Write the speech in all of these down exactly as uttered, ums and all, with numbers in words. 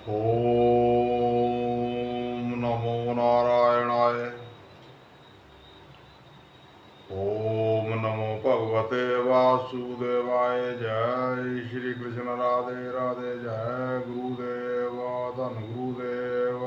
ओम नमो नारायणाय। ओम नमो भगवते वासुदेवाय। जय श्री कृष्ण। राधे राधे। जय गुरुदेव। धन गुरुदेव।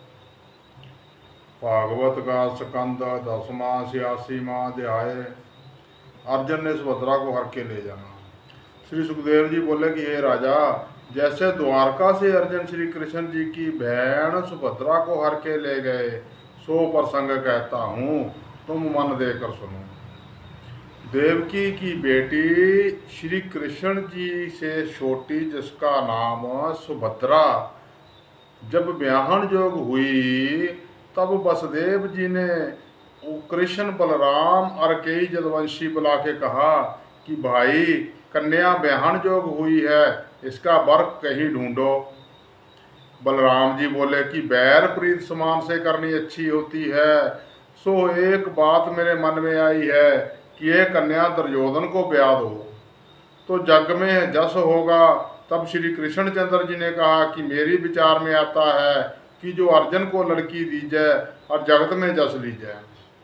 भागवत का स्कंद दसवां छियासीवां अध्याय। अर्जुन ने सुभद्रा को हर के ले जाना। श्री सुखदेव जी बोले कि हे राजा, जैसे द्वारका से अर्जुन श्री कृष्ण जी की बहन सुभद्रा को हर के ले गए, सो प्रसंग कहता हूँ, तुम मन देकर सुनो। देवकी की बेटी श्री कृष्ण जी से छोटी, जिसका नाम सुभद्रा, जब ब्याहन जोग हुई, तब वसुदेव जी ने कृष्ण, बलराम और कई जदवंशी बुला के कहा कि भाई, कन्या ब्याहन जोग हुई है, इसका वर कहीं ढूंढो। बलराम जी बोले कि बैर प्रीत समान से करनी अच्छी होती है। सो एक बात मेरे मन में आई है कि ये कन्या दुर्योधन को ब्याह दो, तो जग में जस होगा। तब श्री कृष्णचंद्र जी ने कहा कि मेरी विचार में आता है कि जो अर्जुन को लड़की दी जाए और जगत में जस ली जाए।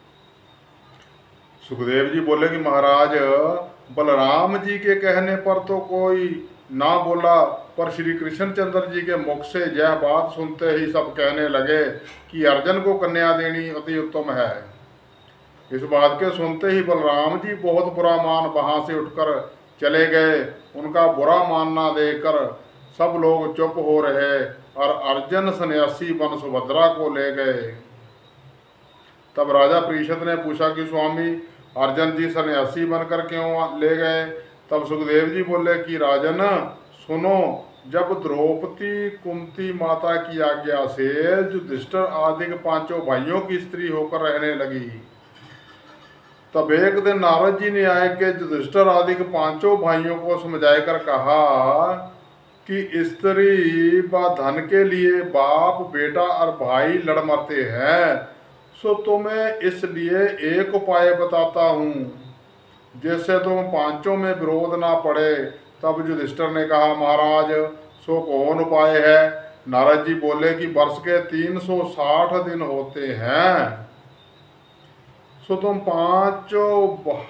सुखदेव जी बोले कि महाराज, बलराम जी के कहने पर तो कोई ना बोला, पर श्री कृष्णचंद्र जी के मुख से यह बात सुनते ही सब कहने लगे कि अर्जुन को कन्या देनी अति उत्तम है। इस बात के सुनते ही बलराम जी बहुत बुरा मान वहां से उठकर चले गए। उनका बुरा मानना देकर सब लोग चुप हो रहे और अर्जुन सन्यासी बन सुभद्रा को ले गए। तब राजा परीक्षित ने पूछा कि स्वामी, अर्जुन जी सन्यासी बनकर क्यों ले गए? तब सुखदेव जी बोले कि राजन सुनो, जब द्रौपदी कुंती माता की आज्ञा से युधिष्ठिर आदि पांचों भाइयों की स्त्री होकर रहने लगी, तब एक दिन नारद जी ने आए के युधिष्ठिर आदि पांचों भाइयों को समझाकर कहा कि स्त्री व धन के लिए बाप, बेटा और भाई लड़ मरते हैं। सो तुम्हें इसलिए एक उपाय बताता हूँ, जिससे तुम पांचों में विरोध ना पड़े। तब युधिष्ठिर ने कहा, महाराज सो कौन उपाय है? नारद जी बोले कि वर्ष के तीन सौ साठ दिन होते हैं, सो तुम पांचों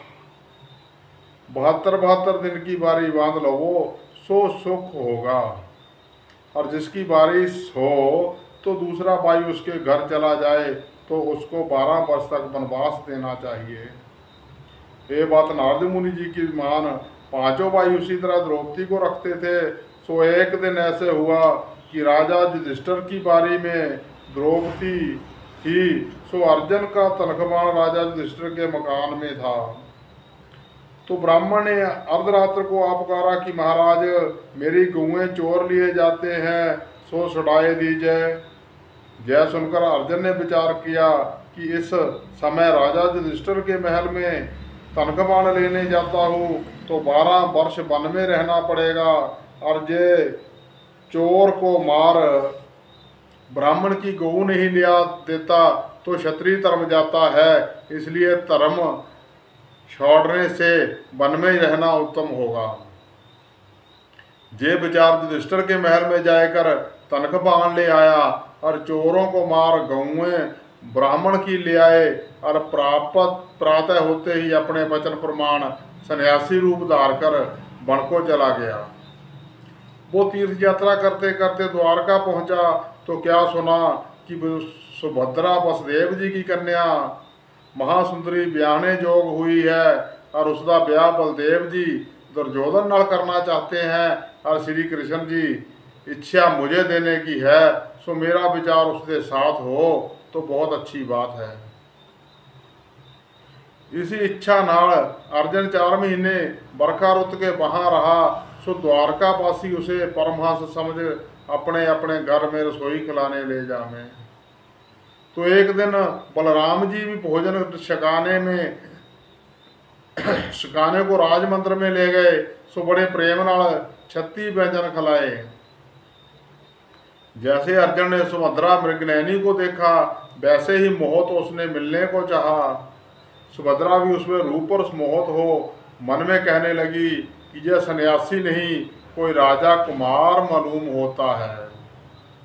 बहत्तर बहत्तर दिन की बारी बांध लो, सो सुख होगा। और जिसकी बारिश हो तो दूसरा भाई उसके घर चला जाए, तो उसको बारह वर्ष तक वनवास देना चाहिए। ये बात नारद मुनि जी की मान। पांचों भाई उसी तरह द्रौपदी को रखते थे। सो एक दिन ऐसे हुआ कि राजा युधिष्ठिर की बारी में द्रौपदी थी। सो अर्जुन का तनखबाण राजा युधिष्ठिर के मकान में था। तो ब्राह्मण ने अर्धरात्र को आपकारा कि महाराज, मेरी गौएं चोर लिए जाते हैं, सो छुड़ाए दीजिए। यह सुनकर अर्जुन ने विचार किया कि इस समय राजा युधिष्ठिर के महल में तनखबाण लेने जाता हूँ तो बारह वर्ष वन में रहना पड़ेगा, और जे चोर को मार ब्राह्मण की गौ नहीं लिया देता तो क्षत्रिय धर्म जाता है। इसलिए धर्म छोड़ने से वन में रहना उत्तम होगा। जे विचार युधिष्ठिर के महल में जाकर तनखबाण ले आया और चोरों को मार गौएं ब्राह्मण की ले आए, और प्राप्त प्रातः होते ही अपने वचन प्रमाण सन्यासी रूप धार कर वन को चला गया। वो तीर्थ यात्रा करते करते द्वारका पहुंचा तो क्या सुना कि सुभद्रा वसुदेव जी की कन्या महासुंदरी ब्याहने जोग हुई है, और उसका ब्याह बलदेव जी दुर्योधन नाल करना चाहते हैं, और श्री कृष्ण जी इच्छा मुझे देने की है। सो मेरा विचार उसके साथ हो तो बहुत अच्छी बात है। इसी इच्छा नाल अर्जुन चार महीने बरखा रुत के वहां रहा। सो द्वारकावासी उसे परमहंस समझ अपने अपने घर में रसोई खिलाने ले जावे। तो एक दिन बलराम जी भी भोजन छकाने में छकाने को राज मंदिर में ले गए। सो बड़े प्रेम नाल छत्ती व्यंजन खिलाए। जैसे अर्जुन ने सुभद्रा मृगनयनी को देखा, वैसे ही मोहित उसने मिलने को चाहा। सुभद्रा भी उसमें रूप और मोहित हो मन में कहने लगी कि यह सन्यासी नहीं, कोई राजा कुमार मालूम होता है।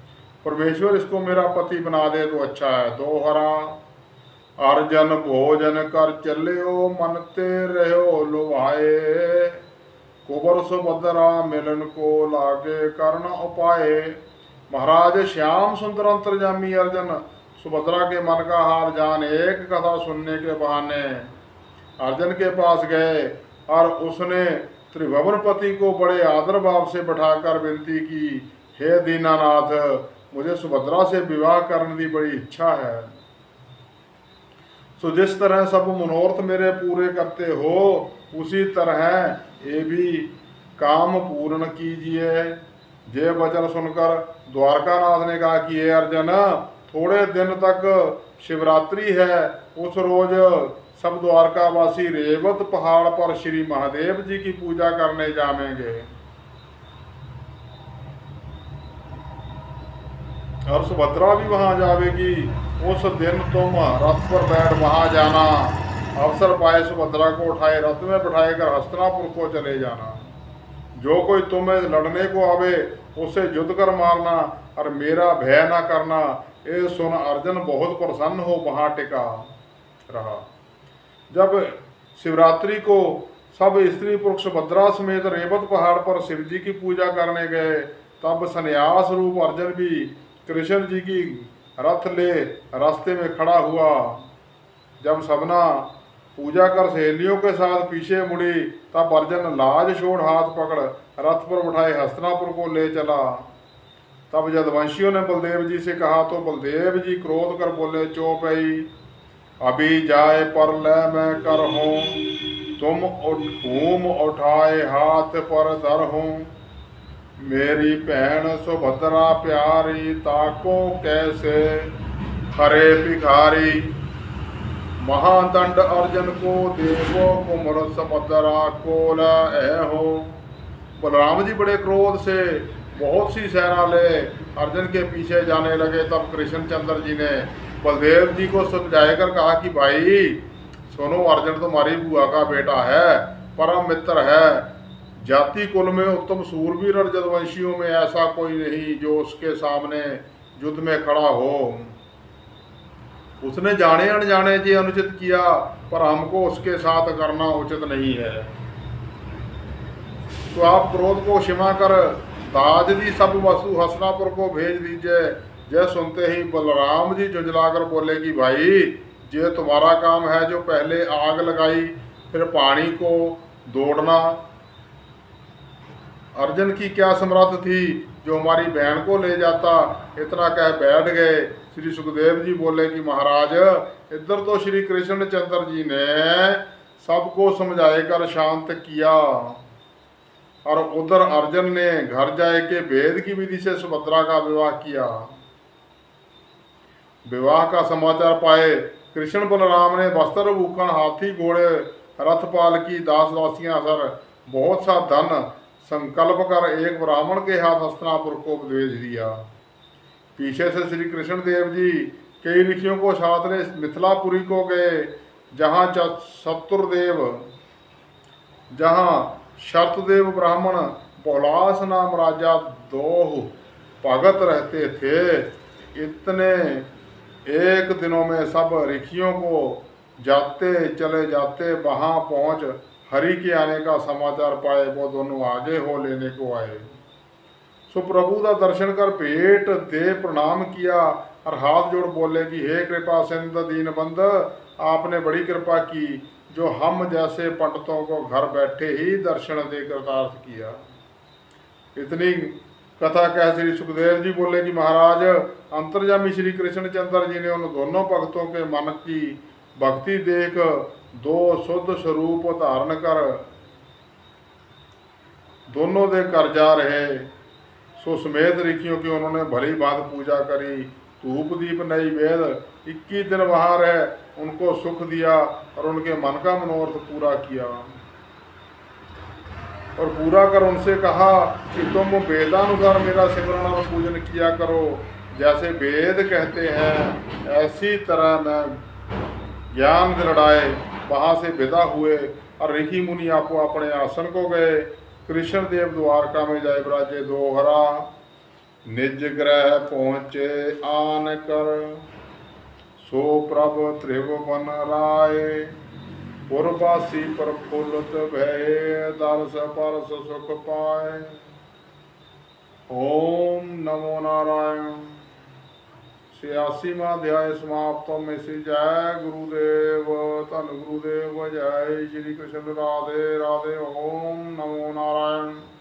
परमेश्वर इसको मेरा पति बना दे तो अच्छा है। दोहरा अर्जन भोजन कर चलियो मनते रहो लुभाए, कुबर सुभद्रा मिलन को लागे कर्ण उपाय। महाराज श्याम सुंदर अंतर्जामी अर्जन सुभद्रा के मन का हाल जान एक कथा सुनने के बहाने अर्जन के पास गए और उसने त्रिभुवनपति को बड़े आदर भाव से बैठाकर विनती की, हे दीनानाथ, मुझे सुभद्रा से विवाह करने की बड़ी इच्छा है। सो जिस तरह सब मनोरथ मेरे पूरे करते हो उसी तरह ये भी काम पूर्ण कीजिए। ये वचन सुनकर द्वारकानाथ ने कहा कि ये अर्जन, थोड़े दिन तक शिवरात्रि है, उस रोज सब द्वारकावासी रेवत पहाड़ पर श्री महादेव जी की पूजा करने जाएंगे और सुभद्रा भी वहां जाएगी। उस दिन तुम रथ पर बैठ वहां जाना, अवसर पाए सुभद्रा को उठाए रथ में बैठाए कर हस्तिनापुर को चले जाना। जो कोई तुम्हें लड़ने को आवे उसे युद्ध कर मारना और मेरा भय न करना। ये सुन अर्जुन बहुत प्रसन्न हो वहां टिका रहा। जब शिवरात्रि को सब स्त्री पुरुष सुभद्रा समेत रेवत पहाड़ पर शिव जी की पूजा करने गए, तब संन्यास रूप अर्जुन भी कृष्ण जी की रथ ले रास्ते में खड़ा हुआ। जब सबना पूजा कर सहेलियों के साथ पीछे मुड़ी, तब अर्जुन लाज छोड़ हाथ पकड़ रथ पर उठाए हस्तिनापुर को ले चला। तब यदुवंशियों ने बलदेव जी से कहा तो बलदेव जी क्रोध कर बोले, चौपई अभी जाए पर ले मैं कर हूँ, तुम घूम उठाए हाथ पर धर हूँ। मेरी बहन सुभद्रा प्यारी, ताको कैसे हरे भिखारी। महादंड अर्जुन को देवो कुमर सुभद्रा को हो। बलराम जी बड़े क्रोध से बहुत सी सेना ले अर्जुन के पीछे जाने लगे। तब कृष्णचंद्र जी ने बलदेव जी को समझाकर कहा कि भाई सुनो, अर्जुन तुम्हारी बुआ का बेटा है, परम मित्र है, जाति कुल में उत्तम सूरवीर और यदुवंशियों में ऐसा कोई नहीं जो उसके सामने युद्ध में खड़ा हो। उसने जाने अनजाने जी अनुचित किया, पर हमको उसके साथ करना उचित नहीं है। तो आप क्रोध को क्षमा कर ताज दी सब वस्तु हस्तिनापुर को भेज दीजिए। यह सुनते ही बलराम जी झुंझलाकर बोले कि भाई ये तुम्हारा काम है, जो पहले आग लगाई फिर पानी को दौड़ना। अर्जुन की क्या समर्थ थी जो हमारी बहन को ले जाता। इतना कह बैठ गए। श्री सुखदेव जी बोले कि महाराज, इधर तो श्री कृष्णचंद्र जी ने सबको समझाकर शांत किया और उधर अर्जुन ने घर जाए के भेद की विधि से सुभद्रा का विवाह किया। विवाह का समाचार पाए कृष्ण बलराम ने वस्त्र भूखण हाथी घोड़े रथपाल की दास दासियां सर बहुत सा धन संकल्प कर एक ब्राह्मण के हाथ हस्तिनापुर को भेज दिया। पीछे से श्री कृष्ण देव जी कई ऋषियों को साथ ले मिथिलापुरी को गए, जहाँ शत्रुदेव जहाँ शर्तदेव ब्राह्मण बहुलास नाम राजा दोह भगत रहते थे। इतने एक दिनों में सब ऋषियों को जाते चले जाते वहाँ पहुँच हरि के आने का समाचार पाए। वो दोनों आगे हो लेने को आए। सो प्रभु का दर्शन कर पेट दे प्रणाम किया और हाथ जोड़ बोले कि हे कृपा सिंध दीन बंद, आपने बड़ी कृपा की जो हम जैसे पंडितों को घर बैठे ही दर्शन देकर कृतार्थ किया। इतनी कथा कह श्री सुखदेव जी बोले कि महाराज, अंतर्यामी श्री कृष्णचंद्र जी ने उन दोनों भक्तों के मन की भक्ति देख दो शुद्ध स्वरूप धारण कर दोनों दे कर जा रहे। सो समेत ऋषियों की उन्होंने भली बात पूजा करी। धूप दीप नैवेद्य इक्कीस दिन वहाँ रहे, उनको सुख दिया और उनके मन का मनोरथ पूरा किया। और पूरा कर उनसे कहा कि तुम वेदानुसार मेरा सिमरण और पूजन किया करो। जैसे वेद कहते हैं ऐसी तरह मैं ज्ञान दिलड़ाए वहाँ से विदा हुए और ऋषि मुनि आपो अपने आसन को गए। कृष्ण देव द्वारका में जाए विराजे। दोहरा निज ग्रह पहुँचे आन कर, सो प्रभ त्रिभुवन राय, पुरवासी प्रफुल्लित भय, दर्श परस सुख पाए। ओम नमो नारायण। छियासीवा अध्याय समाप्त। में से जय गुरुदेव, धन गुरुदेव, जय श्री कृष्ण, राधे राधे। ओम नमो नारायण।